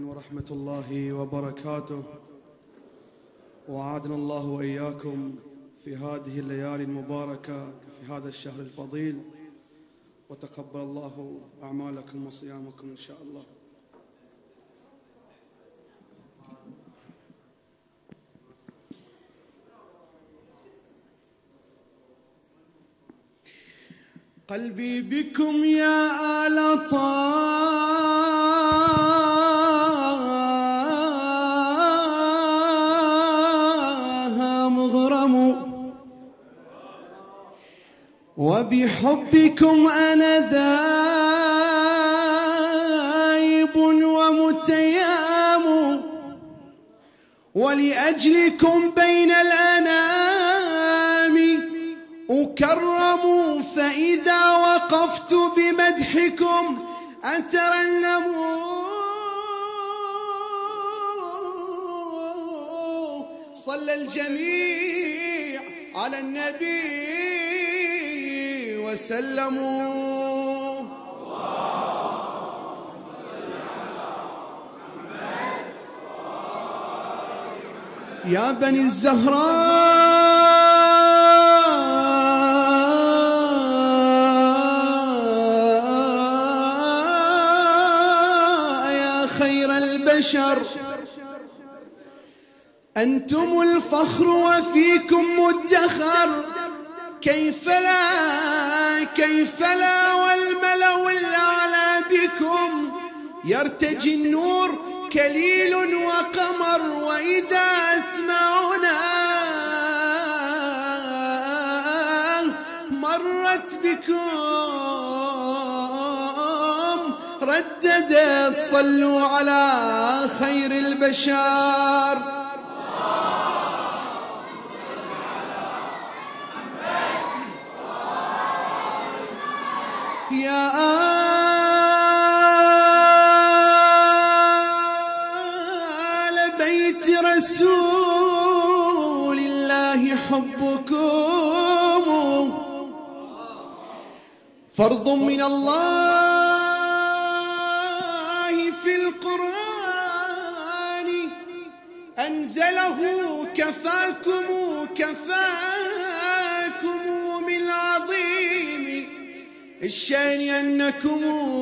ورحمة الله وبركاته. وعادنا الله وإياكم في هذه الليالي المباركة في هذا الشهر الفضيل، وتقبل الله أعمالكم وصيامكم إن شاء الله. قلبي بكم يا آل طه مغرم، وبحبكم أنا ذايب ومتيام، ولأجلكم بين الأنام أكرم، فإذا وقفت بمدحكم أترنم. صلى الجميع على النبي وسلموا. يا بني الزهراء يا خير البشر، أنتم الفخر وفيكم مدخر، كيف لا والملأ الأعلى بكم يرتجي النور كليل وقمر، وإذا أسمعنا مرت بكم رددت صلوا على خير البشر. يا آل بيت رسول الله حبكم فرض من الله في القرآن، أنزله كفاكم من عظيم الشأن أنكم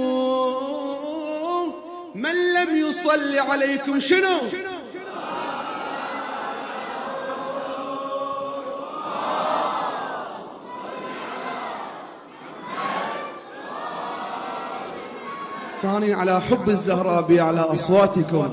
من لم يصلي عليكم شنو؟ ثاني على حب الزهراء بأعلى أصواتكم.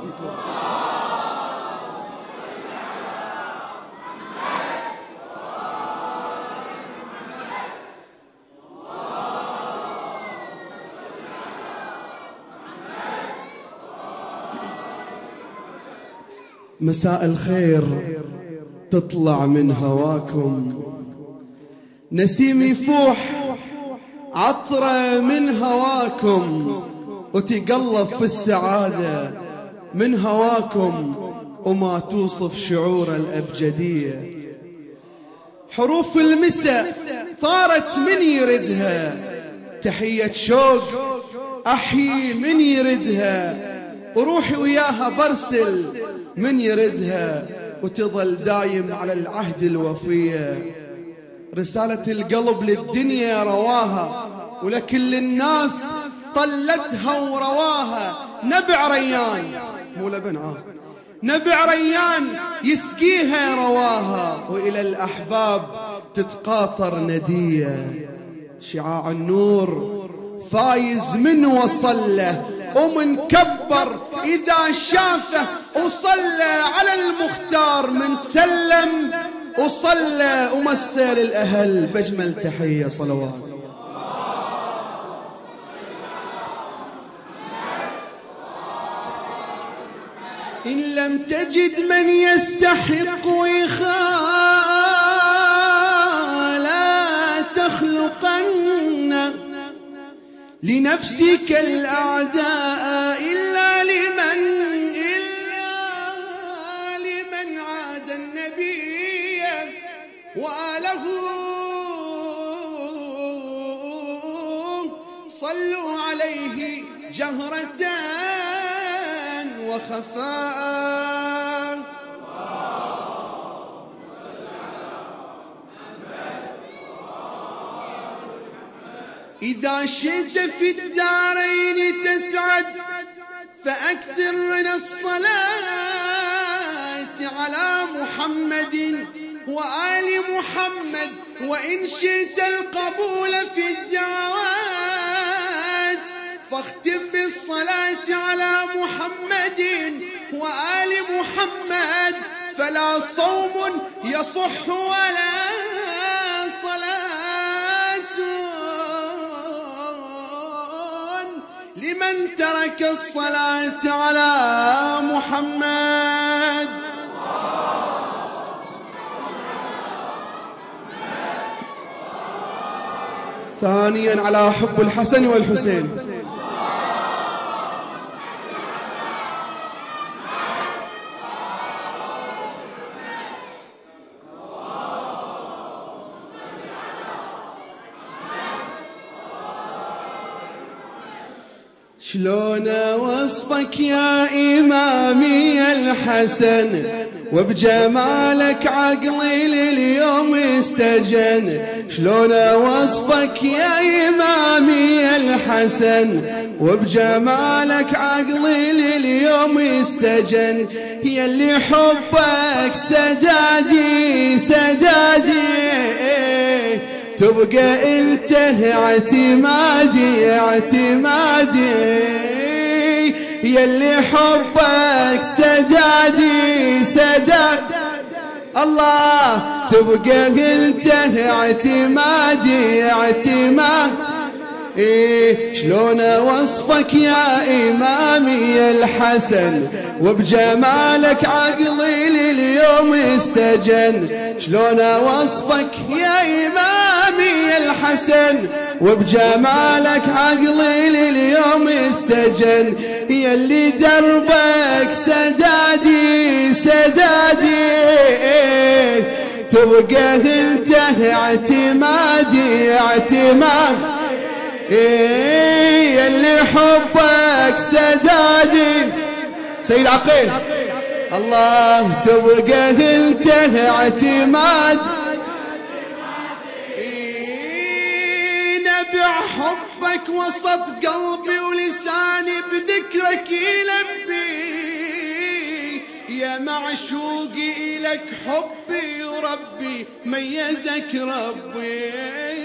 مساء الخير تطلع من هواكم، نسيم يفوح عطرة من هواكم، وتقلب في السعادة من هواكم، وما توصف شعور الأبجدية. حروف المساء طارت من يردها، تحية شوق أحيي من يردها، وروحي وياها برسل من يردها، وتظل دايم على العهد الوفية. رسالة القلب للدنيا رواها، ولكل الناس طلتها ورواها. نبع ريان مو لبن نبع ريان يسقيها رواها، وإلى الأحباب تتقاطر ندية. شعاع النور فايز من وصله، ومن كبر إذا شافه، وصلى على المختار من سلم، وصلى ومثل الأهل بأجمل تحية صلوات. إن لم تجد من يستحق ويخاء لا تخلقن لنفسك الأعداء إلا لمن عاد النبي وآله. صلوا عليه جهرة وخفاء. إذا شئت في الدارين تسعد فأكثر من الصلاة على محمد وآل محمد. وإن شئت القبول في الدعوات فاختم بالصلاة على محمد وآل محمد. فلا صوم يصح ولا صلاة لمن ترك الصلاة على محمد. ثانيا على حب الحسن والحسين. شلون وصفك يا إمامي الحسن وبجمالك عقلي لليوم استجن. شلون وصفك يا إمامي الحسن وبجمالك عقلي لليوم استجن. يلي حبك سدادي سدادي تبقى انت اعتمادي اعتمادي. يلي حبك سدادي سدادي الله تبقى انت اعتمادي اعتمادي. شلون وصفك يا إمامي الحسن وبجمالك عقلي لليوم استجن. شلون وصفك يا إمامي الحسن وبجمالك عقلي لليوم استجن. يلي دربك سدادي سدادي تبقى انت اعتمادي اعتمادي. يلي حبك سدادي سيد عقيل الله تبقى انت اعتماد. نبع حبك وسط قلبي ولساني بذكرك يلبي. يا معشوقي إلك حبي وربي ميزك ربي.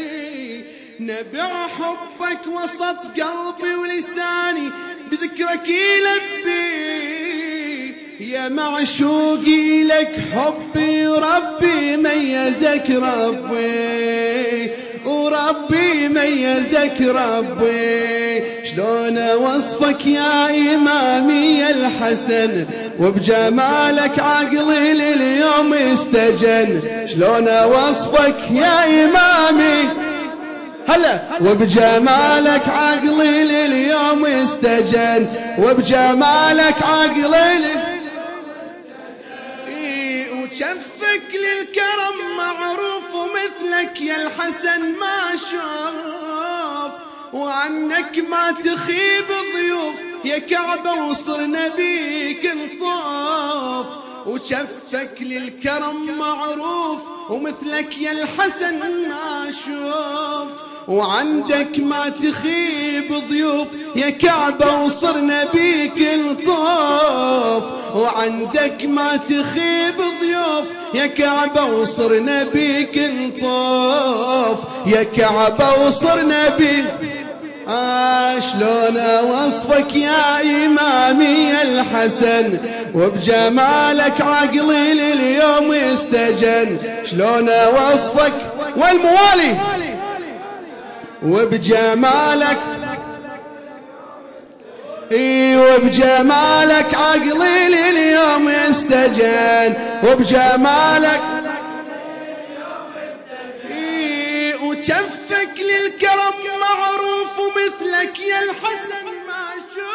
نبع حبك وسط قلبي ولساني بذكرك يلبي. يا معشوقي لك حبي وربي ميزك ربي وربي ميزك ربي. شلون وصفك يا إمامي الحسن وبجمالك عقلي لليوم استجن. شلون وصفك يا إمامي هلا وبجمالك عقلي لليوم استجن وبجمالك عقلي وشفك للكرم معروف ومثلك يا الحسن ما شاف. وعنك ما تخيب ضيوف يا كعبة وصرنا بيك نطاف. وشفك للكرم معروف ومثلك يا الحسن ما شوف. وعندك ما تخيب ضيوف يا كعبة وصرنا بيك نطاف. وعندك ما تخيب ضيوف يا كعبة وصرنا بيك نطاف. يا كعبة وصرنا بيك. شلون وصفك يا إمامي الحسن وبجمالك عقلي لليوم استجن. شلون وصفك والموالي وبجمالك وبجمالك عقلي لليوم استجن وبجمالك وشفك للكرم معروف ومثلك يا الحسن ما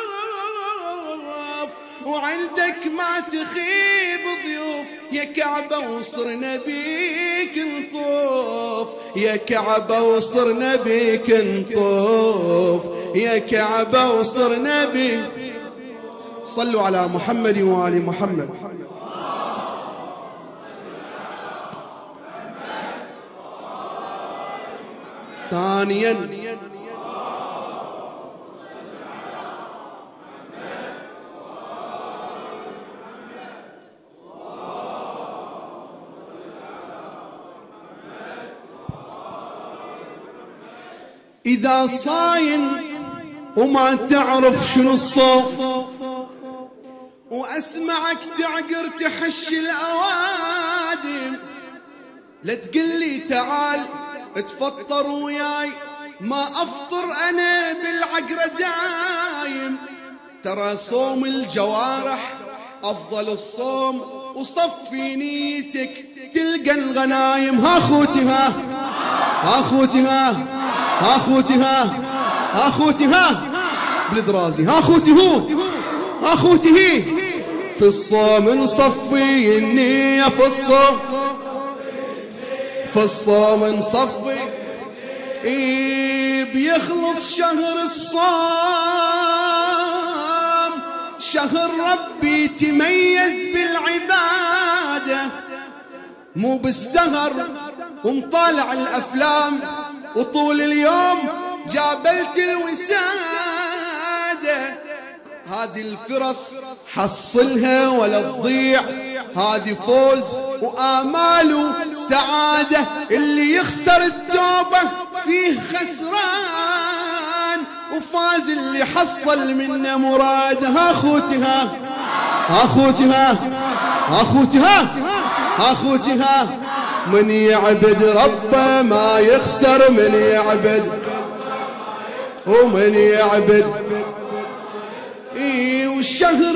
شوف. وعندك ما تخيب ضيوف يا كعبة وصرنا بيك نطوف. يا كعبة وصرنا بيك نطوف. يا كعبة وصرنا بيك. صلوا على محمد وآل محمد. ثانيا إذا صايم وما تعرف شنو الصوم وأسمعك تعقر تحش الأوادم، لا تقلي تعال اتفطر وياي، ما أفطر أنا بالعقرة دايم. ترى صوم الجوارح أفضل الصوم، وصفي نيتك تلقى الغنايم. ها خوتي ها خوتي ها خوتي ها خوتي ها بالدرازي، ها خوتي ها خوتي هي. في الصوم نصفي النية، في الصوم نصفي. بيخلص شهر الصوم، شهر ربي تميز بالعبادة، مو بالسهر ومطالع الأفلام وطول اليوم جابلت الوسادة. هذه الفرص حصلها ولا تضيع، هذه فوز وآمال وسعادة. اللي يخسر التوبة فيه خسران، وفاز اللي حصل منه مراده. ها خوتي ها خوتي ها خوتي ها خوتي ها. من يعبد ربه ما يخسر، من يعبد ومن يعبد. وشهر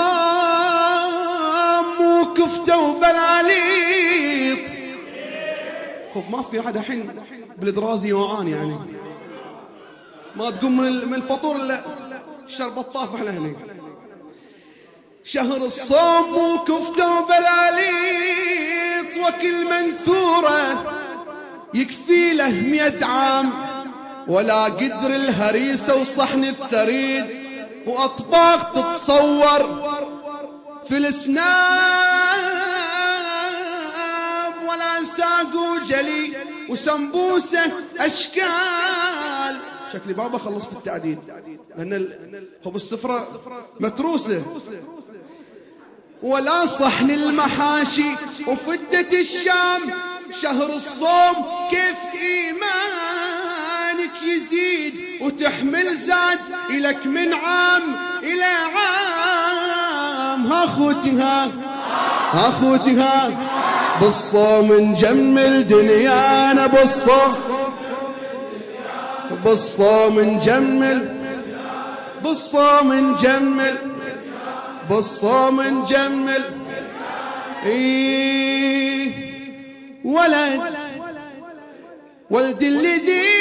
الصام مو كفته وبلاليط. طب ما في حدا حين بالدرازي وعاني يعني ما تقوم من الفطور الا الشرب الطافح لهني. شهر الصوم مو كفته وبلاليط، وكل منثوره يكفي له 100 عام، ولا قدر الهريسه وصحن الثريد، وأطباق تتصور في الاسناب، ولا ساق وجلي وسمبوسة أشكال. شكلي ما بخلص في التعديد لأن خبز السفرة متروسة. ولا صحن المحاشي وفتة الشام. شهر الصوم كيف إيمانك يزيد وتحمل زاد إلك من عام إلى عام. ها خوتي ها خوتي ها. بالصوم نجمل دنيانا، بالصوم نجمل، بالصوم نجمل، بالصوم نجمل. ولد الذي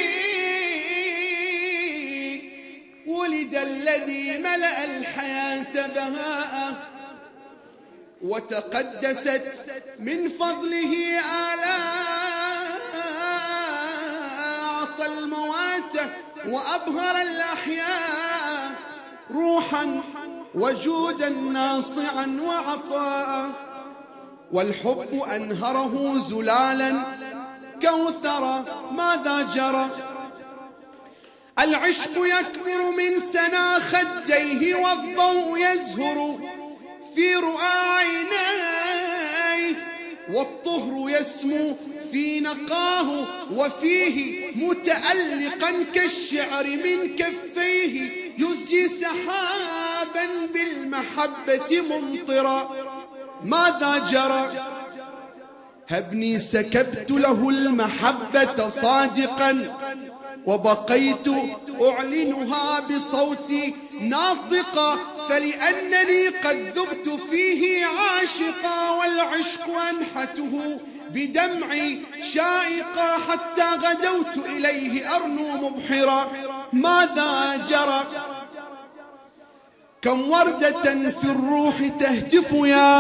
ولد الذي ملأ الحياة بهاء، وتقدست من فضله آلاء. أعطى الموات وأبهر الأحياء، روحا وجودا ناصعا وعطاء. والحب أنهره زلالا كوثرا، ماذا جرى؟ العشق يكبر من سنا خديه، والضوء يزهر في رؤى عينيه، والطهر يسمو في نقاه، وفيه متألقا كالشعر من كفيه، يزجي سحابا بالمحبة ممطرا. ماذا جرى؟ هبني سكبت له المحبة صادقا، وبقيت أعلنها بصوتي ناطقا، فلأنني قد ذبت فيه عاشقا، والعشق أنحته بدمعي شائقا، حتى غدوت إليه أرنو مبحرا. ماذا جرى؟ كم وردة في الروح تهتف يا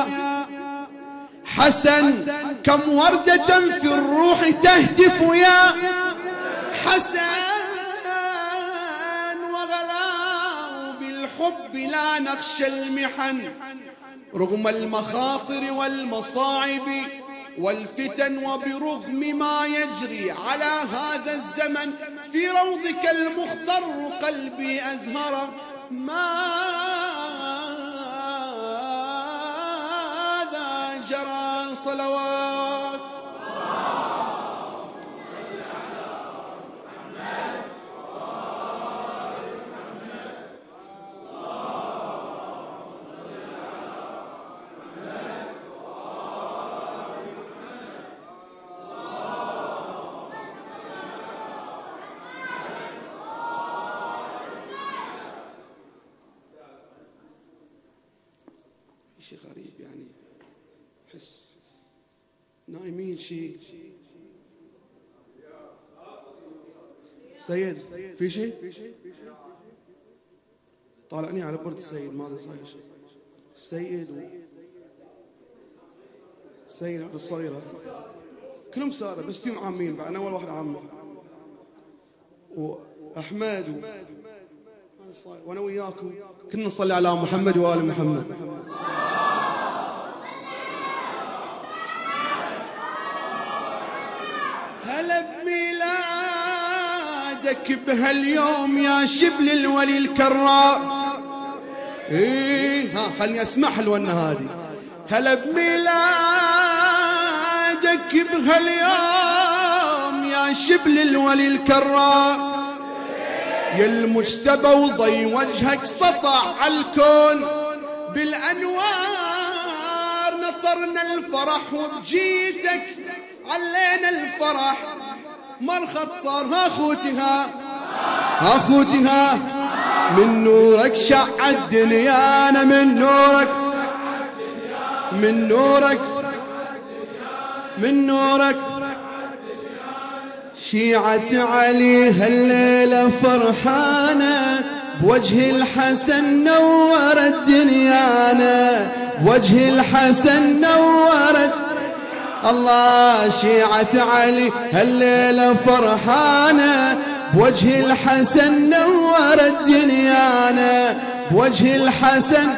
حسن، كم وردة في الروح تهتف يا حسن، وغلاء الحب لا نخشى المحن رغم المخاطر والمصاعب والفتن، وبرغم ما يجري على هذا الزمن في روضك المخضر قلبي أزهر. ماذا جرى صلوات شيء غريب يعني، حس نايمين شيء. سيد في شيء؟ طالعني على برد السيد، ماذا صاير شيء؟ السيد عبد الصغير كلهم سادة بس فيهم عامين بعد، أنا أول واحد عامي وأحمد وأنا وياكم كنا نصلي على محمد وآل محمد. هلا بميلادك بهاليوم يا شبل الولي الكرار. ايه ها خلني اسمع الونه هذه. هلا بميلادك بهاليوم يا شبل الولي الكرار، يا المجتبى وضي وجهك سطع عالكون بالانوار، نطرنا الفرح وبجيتك علينا الفرح. مر خطر اخوتها من نورك شع الدنيانا، من نورك شيعة علي هالليلة فرحانة، بوجه الحسن نورت دنيانا، بوجه الحسن نورت الله. شيعة علي هالليلة فرحانة، بوجه الحسن نورت دنيانا، بوجه الحسن.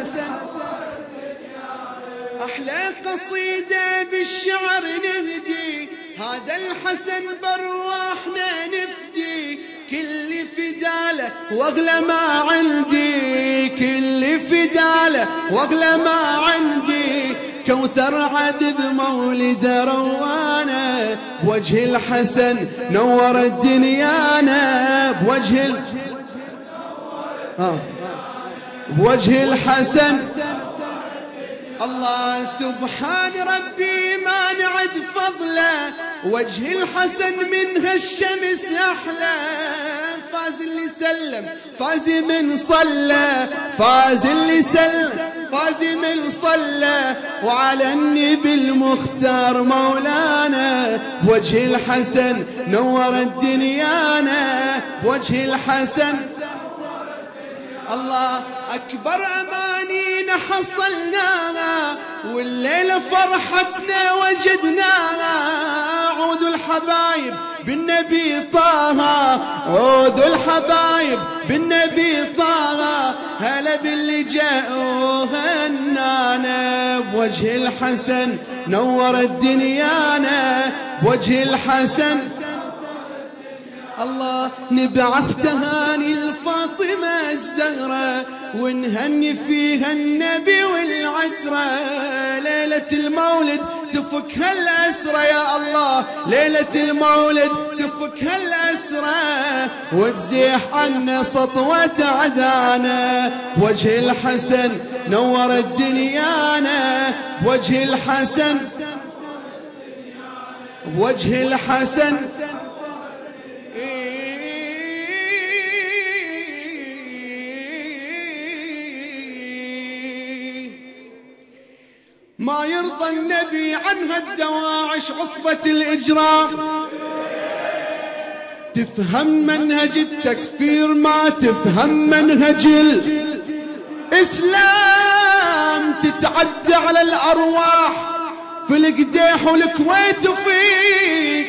أحلى قصيدة بالشعر نهدي، هذا الحسن برواحنا نفدي، كل فداله واغلى ما عندي، كل فداله واغلى ما عندي. كوثر عذب مولد روانه، بوجه الحسن نورت دنيانا، بوجه الحسن. الله سبحان ربي ما نعد فضله، وجه الحسن من هالشمس أحلى. فاز اللي سلم، فاز من صلى، فاز اللي سلم، فاز من صلى، وعلى النبي المختار مولانا، بوجه الحسن نورت دنيانا، بوجه الحسن. الله أكبر أمانينا حصلناها، والليلة فرحتنا وجدناها. عودوا الحبايب بالنبي طه، عودوا الحبايب بالنبي طه، هلا باللي جاءوا هنانا، بوجه الحسن نورت دنيانا، بوجه الحسن. الله نبعث تهاني الفاطمة الزهرة، ونهني فيها النبي والعترة. ليلة المولد تفك هالأسرة يا الله، ليلة المولد تفك هالأسرة، وتزيح عنا سطوة عدانا، بوجه الحسن نورت دنيانا، بوجه الحسن، بوجه الحسن. ما يرضى النبي عنها الدواعش عصبة الإجرام، تفهم منهج التكفير ما تفهم منهج الإسلام، تتعدى على الأرواح في القديح والكويت وفي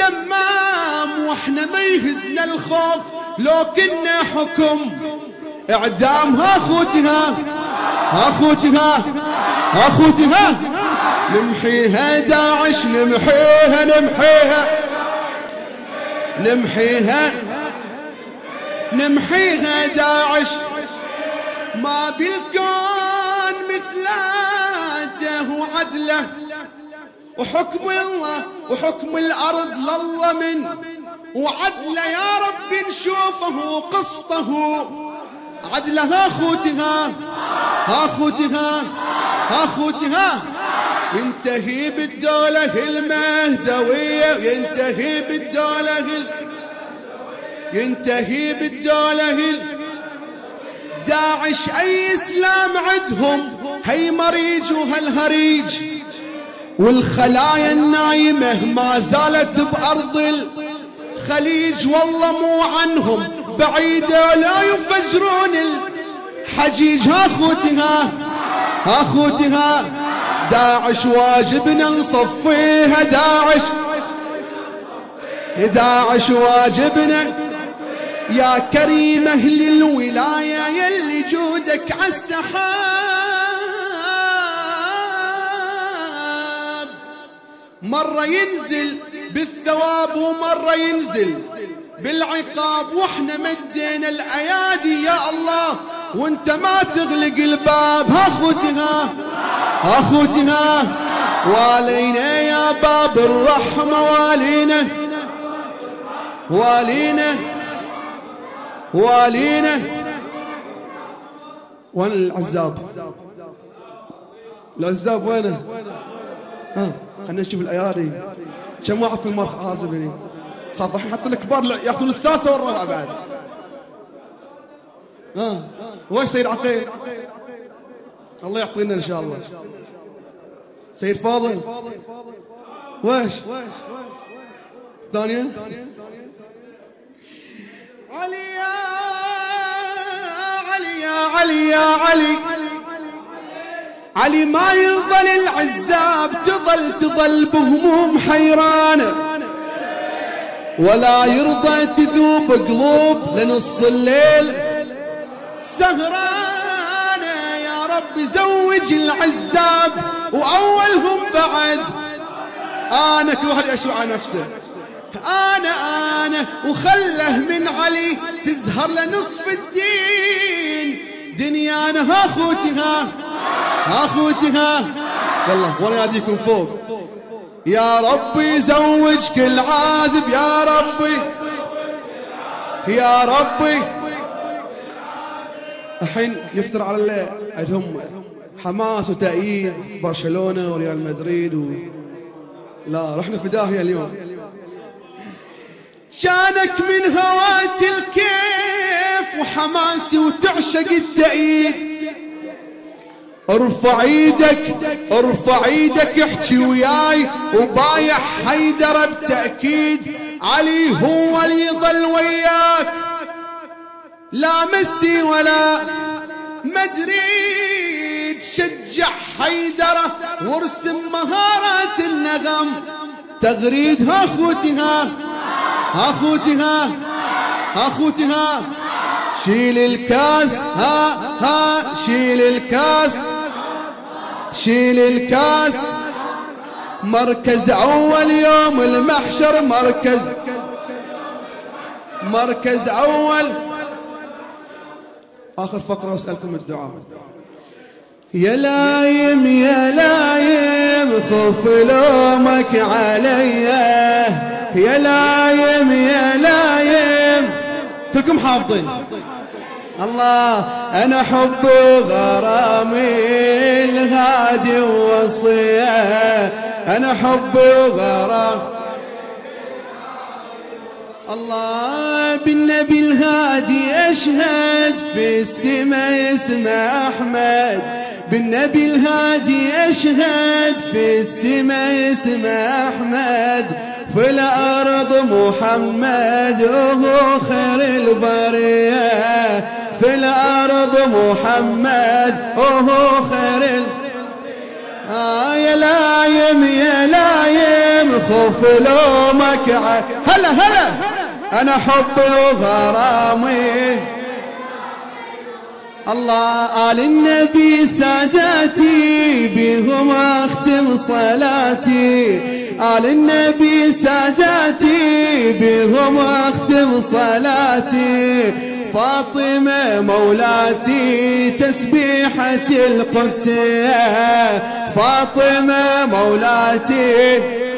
الدمام. واحنا ما يهزنا الخوف لو كنا حكم اعدامها اخوتها اخوتها اخوتها، نمحيها داعش نمحيها نمحيها نمحيها نمحيها داعش، ما بالكون مثلاته وعدله، وحكم الله وحكم الأرض لله من وعدله، يا رب نشوفه قسطه عدلها اخوتها اخوتها اخوتها، ينتهي بالدولة المهدوية، ينتهي بالدولة ينتهي بالدولة داعش أي إسلام عدهم هي مريج وهالهريج، والخلايا النايمة ما زالت بأرض الخليج، والله مو عنهم بعيدة لا يفجرون الحجيج. اخوتها اخوتها داعش واجبنا نصفيها، داعش واجبنا يا كريم اهل الولاية يلي جودك عالسحاب، مرة ينزل بالثواب ومرة ينزل بالعقاب، واحنا مدينا الايادي يا الله وانت ما تغلق الباب. اخوتها اخوتها والينا يا باب الرحمة، والينا والينا والينا. وين العزاب؟ العزاب وينه؟ خلينا نشوف الايادي كم واحد في المرخ عازب هني، خاف الحين حتى الكبار ياخذون الثالثة والرابعة بعد. وين سيد عقيل؟ الله يعطينا ان شاء الله. سيد فاضل ويش؟ ثانية علي يا علي يا علي يا علي، علي ما يرضى للعزاب تظل بهموم حيرانة، ولا يرضى تذوب قلوب لنص الليل سهرانة. يا رب زوج العزاب وأولهم بعد أنا، كل واحد يشرع على نفسه، أنا وخله من علي تزهر لنصف الدين دنيانا. اخوتها اخوتها يلا وانا يديكم فوق، يا ربي زوج كل عازب، يا ربي يا ربي. الحين نفتر على اللي عندهم حماس وتأييد برشلونة وريال مدريد لا رحنا في داهية اليوم. شانك من هوات الكيف وحماسي وتعشق التأييد، ارفع ايدك ارفع ايدك احكي وياي، وبايع حيدر بتأكيد علي هو اللي يظل وياك، لا ميسي ولا مدريد. شجع حيدره وارسم مهارات النغم تغريدها. اخوتها اخوتها اخوتها شيل الكاس، ها شيل الكاس شيل الكاس، مركز اول يوم المحشر، مركز اول. اخر فقرة واسألكم الدعاء. يا لايم يا لايم خوف لومك علي، يا لايم يا لايم كلكم حافظين الله. انا حب غرامي الهادي ووصيه، انا حب غرام الله. بالنبي الهادي اشهد في السماء اسمه احمد، بالنبي الهادي اشهد في السماء اسمه احمد، في الارض محمد وهو خير البريه، في الارض محمد وهو خير يا لايم يا لايم خوف لومك هلا انا حبي وغرامي الله آل النبي ساداتي بهم أختم صلاتي، آل النبي ساداتي بهم أختم صلاتي، فاطمة مولاتي تسبيحة القدسية، فاطمة مولاتي.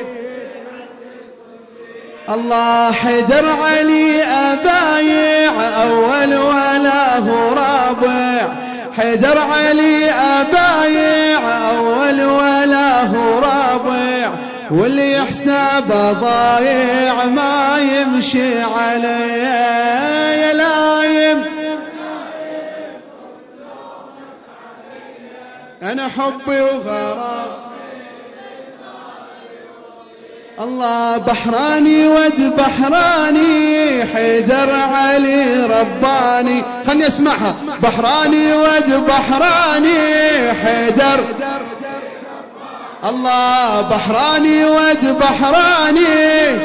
الله حيدر علي أبايع أول ولا هو رابع، حيدر علي أبايع أول ولا هو رابع، واللي يحسب ضايع ما يمشي عليه يا لايم. أنا حبي وغرام الله بحراني ود بحراني، حيدر علي رباني. خلني اسمعها، بحراني ود بحراني حيدر، الله بحراني ود بحراني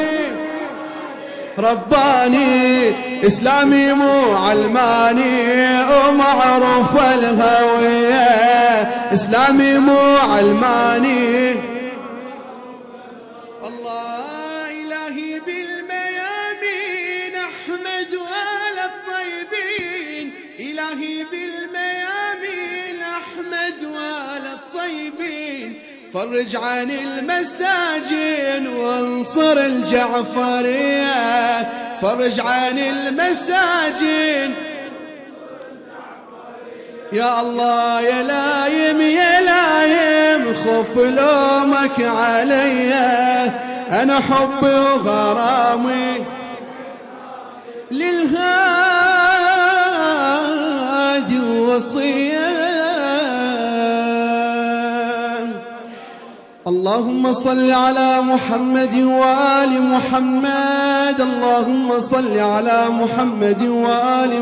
رباني، إسلامي مو علماني ومعروف الهوية، إسلامي مو علماني. الله إلهي بالميامين أحمد وآل الطيبين، إلهي بالميامين أحمد وآل الطيبين، فرج عن المساجين وانصر الجعفرية، فرج عن المساجين يا الله. يا لايم يا لايم خف لومك علي، أنا حبي وغرامي للهادي وصية. اللهم صل على محمد وآل محمد، اللهم صل على محمد وآل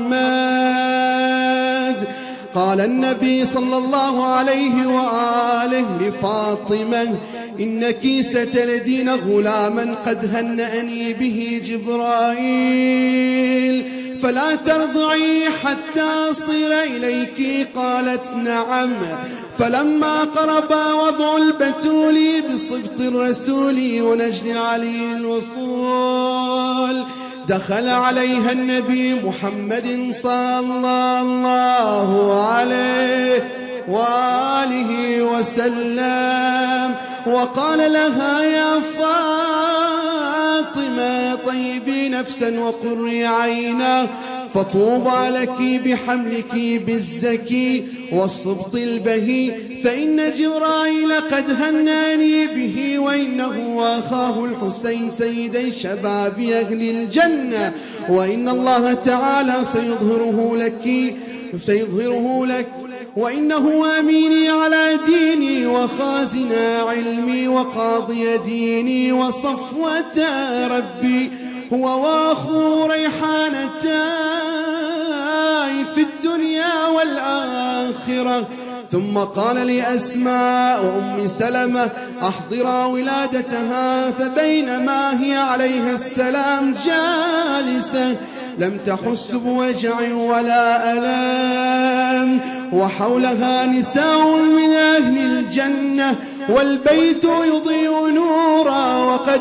محمد. قال النبي صلى الله عليه وآله لفاطمة: إنك ستلدين غلاما قد هنأني به جبرائيل، فلا ترضعي حتى أصل إليك. قالت: نعم. فلما قرب وضع البتول بصبط الرسول ونجل علي الوصول، دخل عليها النبي محمد صلى الله عليه وآله وسلم، وقال لها: يا فاطمة طيبي نفسا وقري عينا، فطوبى لك بحملك بالزكي والصبط البهي، فإن جبرائيل قد هناني به، وإنه وأخاه الحسين سيدي شباب أهل الجنة، وإن الله تعالى سيظهره لك، وإنه أميني على ديني وخازن علمي وقاضي ديني وصفوة ربي، هو واخو ريحانتاي في الدنيا والآخرة. ثم قال لأسماء أم سلمة: أحضرا ولادتها. فبينما هي عليها السلام جالسة لم تحس بوجع ولا ألام، وحولها نساء من أهل الجنة، والبيت يضيء نورا، وقد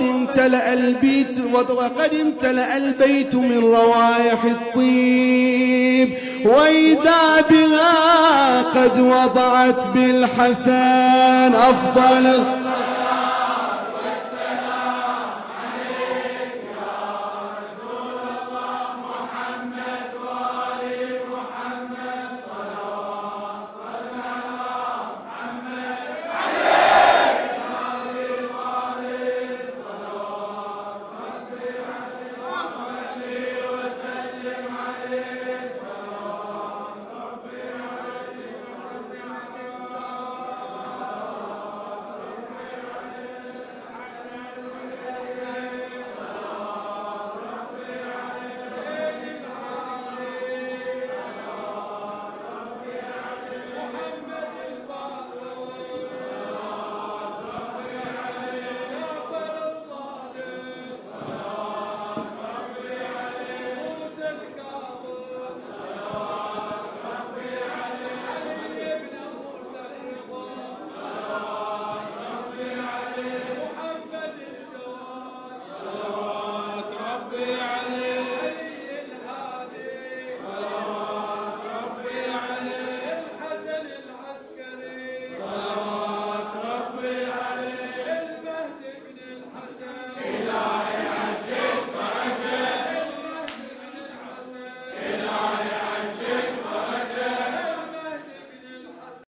امتلأ البيت من روائح الطيب، وإذا بها قد وضعت بالحسن أفضل